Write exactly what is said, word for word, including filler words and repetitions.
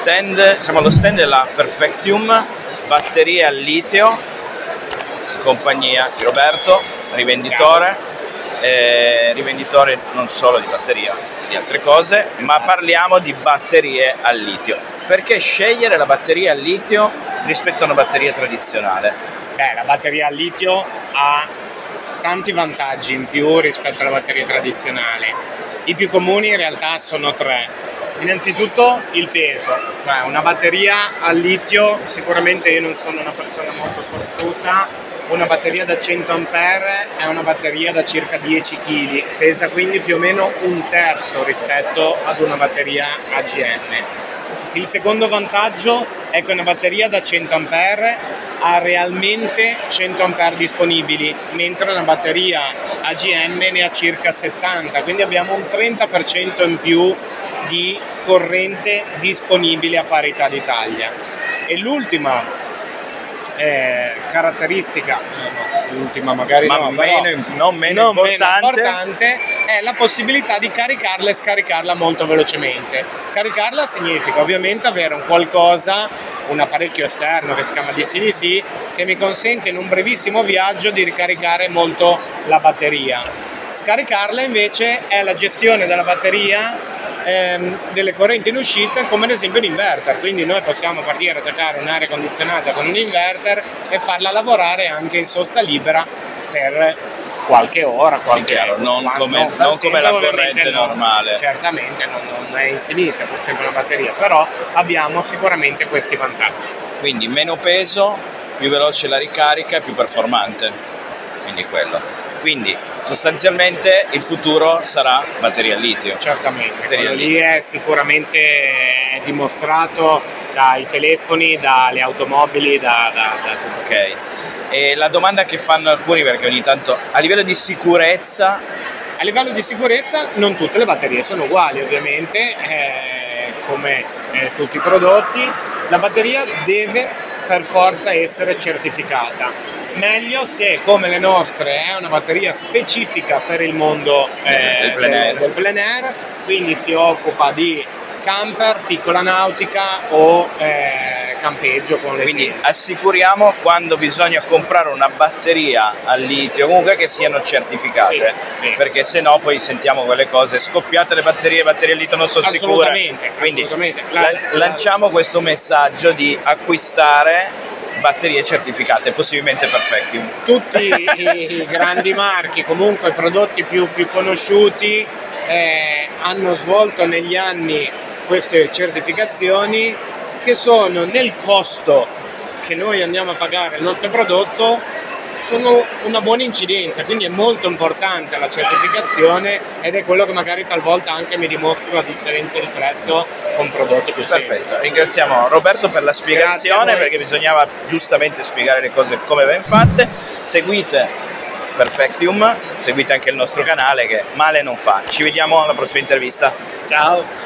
stand, siamo allo stand della Perfectium, batterie al litio, compagnia di Roberto, rivenditore, eh, rivenditore non solo di batteria, di altre cose, ma parliamo di batterie al litio. Perché scegliere la batteria al litio rispetto a una batteria tradizionale? Beh, la batteria al litio ha tanti vantaggi in più rispetto alla batteria tradizionale. I più comuni in realtà sono tre. Innanzitutto il peso, cioè una batteria al litio, sicuramente io non sono una persona molto forzuta, una batteria da cento ampere è una batteria da circa dieci chili, pesa quindi più o meno un terzo rispetto ad una batteria A G M. Il secondo vantaggio è che una batteria da cento ampere ha realmente cento ampere disponibili, mentre una batteria A G M ne ha circa settanta, quindi abbiamo un trenta per cento in più di corrente disponibile a parità di taglia. E l'ultima eh, caratteristica, no, l'ultima magari ma no, meno, però, non meno non importante. meno importante è la possibilità di caricarla e scaricarla molto velocemente. Caricarla significa ovviamente avere un qualcosa, un apparecchio esterno che si chiama D C D C, che mi consente in un brevissimo viaggio di ricaricare molto la batteria. Scaricarla invece è la gestione della batteria, ehm, delle correnti in uscita, come ad esempio l'inverter. Quindi noi possiamo partire a attaccare un'aria condizionata con un inverter e farla lavorare anche in sosta libera per qualche ora, qualche sì, chiaro, non come, non non come la corrente no, normale. Certamente non, non è infinita, per sempre una batteria, però abbiamo sicuramente questi vantaggi. Quindi meno peso, più veloce la ricarica e più performante, quindi quello. Quindi sostanzialmente il futuro sarà batteria al litio. Certamente, quello lì è sicuramente è dimostrato dai telefoni, dalle automobili, da, da, da tutto. Ok. E la domanda che fanno alcuni, perché ogni tanto a livello di sicurezza... A livello di sicurezza non tutte le batterie sono uguali ovviamente, eh, come eh, tutti i prodotti. La batteria deve per forza essere certificata. Meglio se, come le nostre, è una batteria specifica per il mondo eh, del, plein air. del, del plein air, quindi si occupa di camper, piccola nautica o eh, campeggio con le Quindi tende. assicuriamo quando bisogna comprare una batteria al litio comunque che siano certificate, sì, sì. Perché se no poi sentiamo quelle cose, scoppiate le batterie, batterie al litio non sono sicure. Assolutamente, Quindi assolutamente. La, La, lanciamo questo messaggio di acquistare batterie certificate, possibilmente Perfectium. Tutti i grandi marchi, comunque i prodotti più, più conosciuti, eh, hanno svolto negli anni queste certificazioni che sono nel costo che noi andiamo a pagare il nostro prodotto, sono una buona incidenza, quindi è molto importante la certificazione ed è quello che magari talvolta anche mi dimostra la differenza di prezzo con prodotti più semplici. Perfetto, ringraziamo Roberto per la spiegazione, perché bisognava giustamente spiegare le cose come ben fatte. Seguite Perfectium, seguite anche il nostro canale che male non fa. Ci vediamo alla prossima intervista. Ciao!